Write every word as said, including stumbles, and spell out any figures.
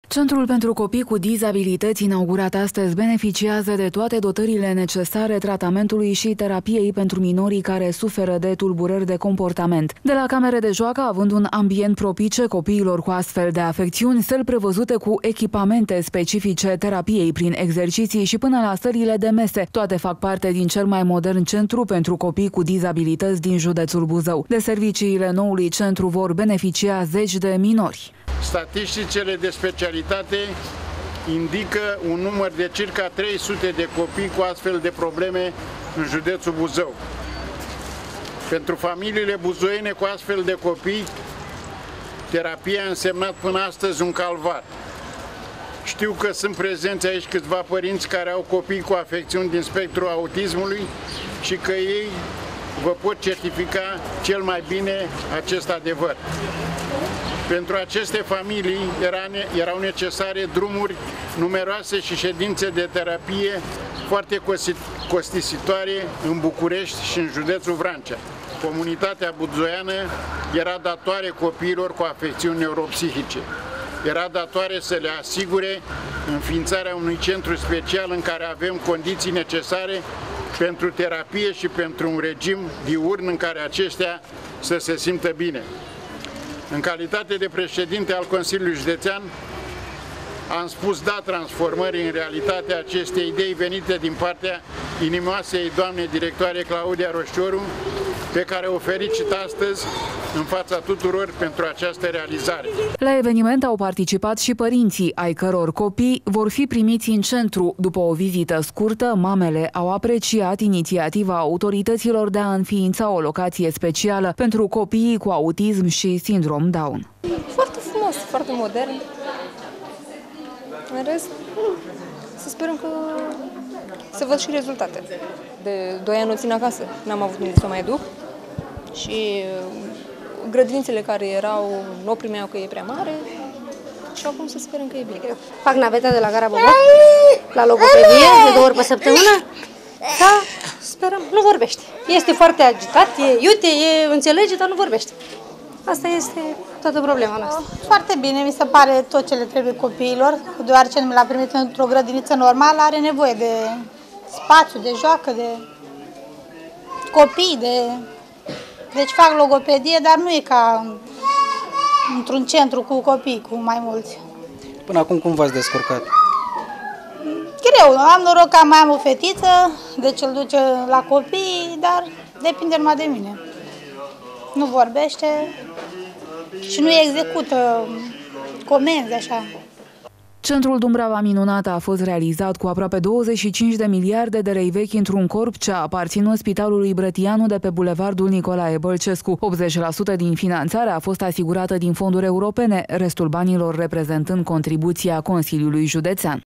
Centrul pentru copii cu dizabilități, inaugurat astăzi, beneficiază de toate dotările necesare tratamentului și terapiei pentru minorii care suferă de tulburări de comportament. De la camere de joacă, având un ambient propice copiilor cu astfel de afecțiuni, săli prevăzute cu echipamente specifice terapiei prin exerciții și până la sălile de mese. Toate fac parte din cel mai modern centru pentru copii cu dizabilități din județul Buzău. De serviciile noului centru vor beneficia zeci de minori. Statisticile de specialitate indică un număr de circa trei sute de copii cu astfel de probleme în județul Buzău. Pentru familiile buzoiene cu astfel de copii, terapia a însemnat până astăzi un calvar. Știu că sunt prezenți aici câțiva părinți care au copii cu afecțiuni din spectrul autismului și că ei vă pot certifica cel mai bine acest adevăr. Pentru aceste familii erau necesare drumuri numeroase și ședințe de terapie foarte costisitoare în București și în județul Vrancea. Comunitatea buzoiană era datoare copiilor cu afecțiuni neuropsihice. Era datoare să le asigure înființarea unui centru special în care avem condiții necesare pentru terapie și pentru un regim diurn în care aceștia să se simtă bine. În calitate de președinte al Consiliului Județean, am spus da transformării în realitate acestei idei venite din partea inimoasei doamne directoare Claudia Roșioru, pe care o felicit astăzi în fața tuturor pentru această realizare. La eveniment au participat și părinții, ai căror copii vor fi primiți în centru. După o vizită scurtă, mamele au apreciat inițiativa autorităților de a înființa o locație specială pentru copiii cu autism și sindrom Down. Foarte frumos, foarte modern. În rest, să sperăm că să văd și rezultate. De doi ani o țin acasă, n-am avut unde să mai duc și grădinițele care erau nu o primeau că e prea mare și acum să sperăm că e bine. Fac naveta de la Gara Boboc la logopedie de două ori pe săptămână, dar sperăm, nu vorbește. Este foarte agitat, e iute, e înțelege, dar nu vorbește. Asta este toată problema noastră. Foarte bine, mi se pare tot ce le trebuie copiilor, deoarece nu l-a primit într-o grădiniță normală, are nevoie de spațiu, de joacă, de copii, de... Deci fac logopedie, dar nu e ca într-un centru cu copii, cu mai mulți. Până acum cum v-ați descurcat? Greu, am noroc că mai am o fetiță, deci îl duce la copii, dar depinde numai de mine. Nu vorbește și nu execută comenzi așa. Centrul Dumbrava Minunată a fost realizat cu aproape douăzeci și cinci de miliarde de lei vechi într-un corp ce a aparținut Spitalului Brătianu de pe bulevardul Nicolae Bălcescu. optzeci la sută din finanțare a fost asigurată din fonduri europene, restul banilor reprezentând contribuția Consiliului Județean.